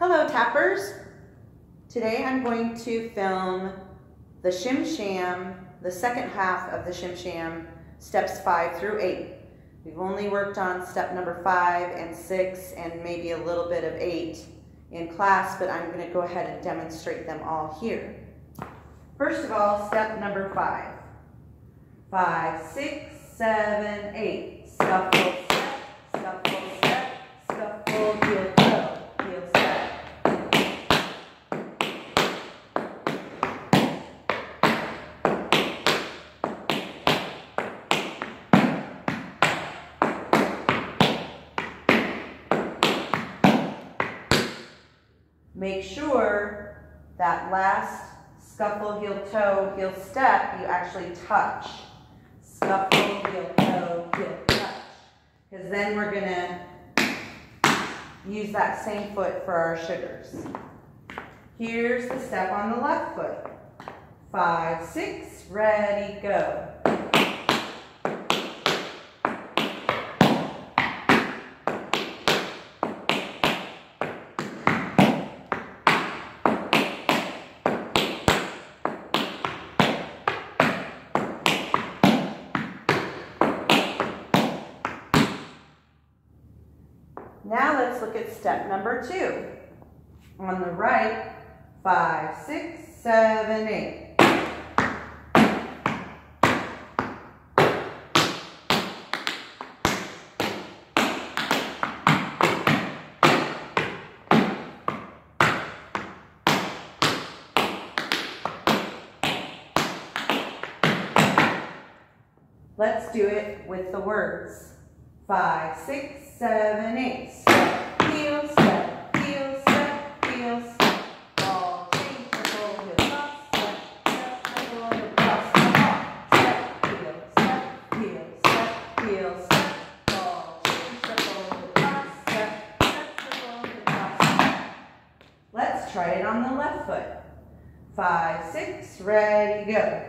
Hello tappers! Today I'm going to film the Shim Sham, the second half of the Shim Sham, steps 5 through 8. We've only worked on step number 5 and 6 and maybe a little bit of 8 in class, but I'm going to go ahead and demonstrate them all here. First of all, step number 5. 5, 6, 7, 8. Scuffle, step, scuffle, step, scuffle, heel, toe, heel, step. Make sure that last scuffle, heel, toe, heel, step, you actually touch. Scuffle, heel, toe, heel, touch. Because then we're going to use that same foot for our sugars. Here's the step on the left foot. 5, 6, ready, go. Now let's look at step number 2. On the right, 5, 6, 7, 8. Let's do it with the words. 5, 6, 7, 8. Step, heel, step, heel, step, heel, step. Ball, change, circle, heel, cross, step, step, circle, heel, cross, step, heel, step, heel, step, heel, step. Ball, change, circle, heel, cross, step, step, circle, heel, cross, step. Let's try it on the left foot. 5, 6, ready, go.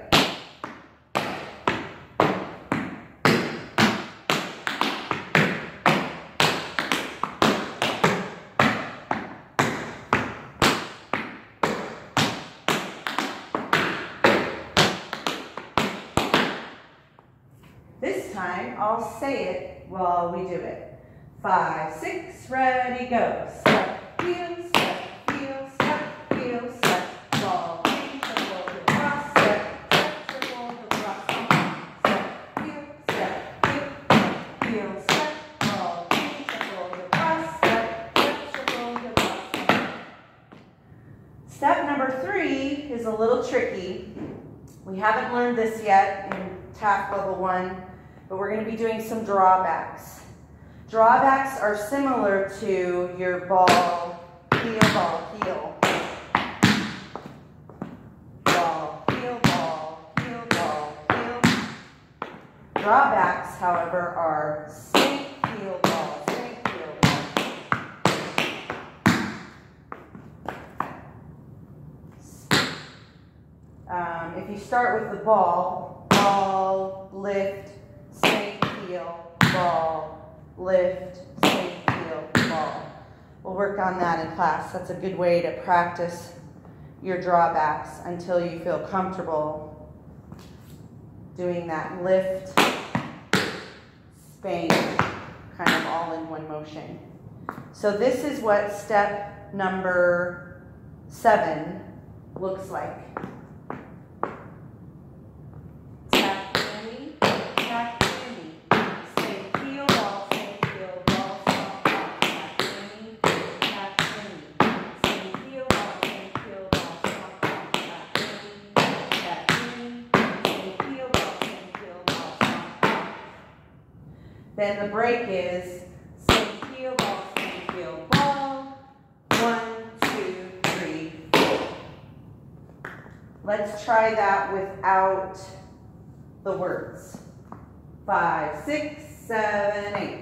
This time, I'll say it while we do it. 5, 6, ready, go. Step, heel, step, heel, step, heel, step. Ball, change, circle, heel, cross, step, step, circle, heel, cross, step, heel, step, heel, step. Ball, change, circle, heel, cross, step, step, circle, heel, cross. Step number 3 is a little tricky. We haven't learned this yet in TAF level 1. But we're going to be doing some drawbacks. Drawbacks are similar to your ball, heel, ball, heel. Ball, heel, ball, heel, ball, heel. Drawbacks, however, are snake, heel, ball, snake, heel, ball. If you start with the ball, ball, lift, snake, heel, ball, lift, snake, heel, ball. We'll work on that in class. That's a good way to practice your drawbacks until you feel comfortable doing that lift, spank, kind of all in one motion. So this is what step number 7 looks like. Then the break is snake, heel, ball, snake, heel, ball. 1, 2, 3, 4. Let's try that without the words. 5, 6, 7, 8.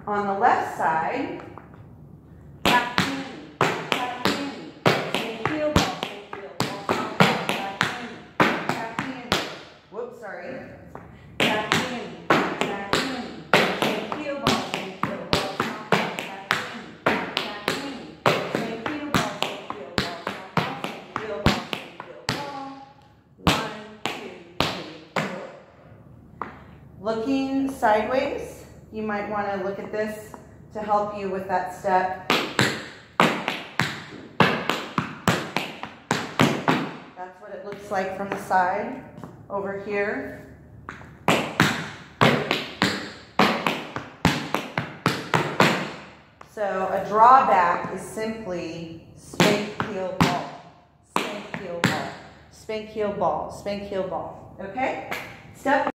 On the left side, tap candy, tap candy, spank heel ball, tap candy, tap candy. Whoops, sorry. Tap candy, tap candy, spank heel ball, tap candy, tap candy, spank heel ball, spank heel ball. 1, 2, 3, 4. Looking sideways. You might want to look at this to help you with that step. That's what it looks like from the side over here. So a drawback is simply spank heel ball, spank heel ball, spank heel ball, spank heel ball. Okay? Step